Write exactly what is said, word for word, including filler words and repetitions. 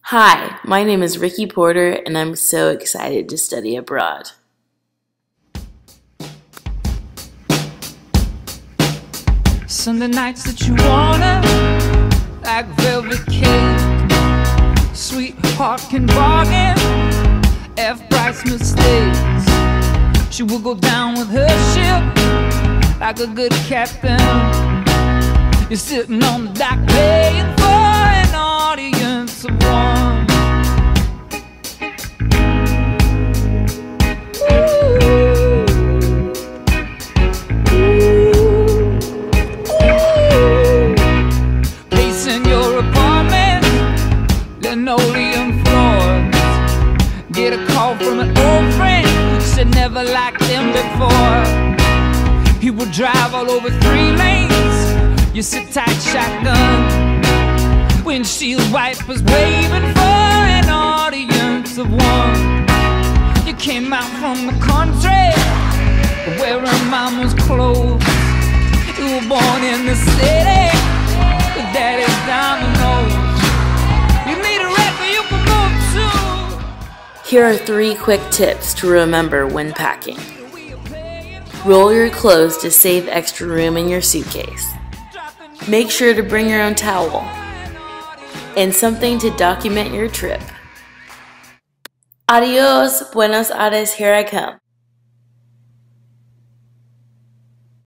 Hi, my name is Rikki Porter, and I'm so excited to study abroad. Sunday nights that you wanna, like velvet cake, sweetheart can bargain, F-price mistakes. She will go down with her ship, like a good captain. You're sitting on the dock paying for an audience of one. Linoleum floors. Get a call from an old friend who said never liked them before. He would drive all over three lanes. You sit tight shotgun. Windshield wipers waving for an audience of one. You came out from the country wearing mama's clothes. You were born in the city with daddy's dominoes. Here are three quick tips to remember when packing. Roll your clothes to save extra room in your suitcase. Make sure to bring your own towel and something to document your trip. Adios, Buenos Aires, here I come.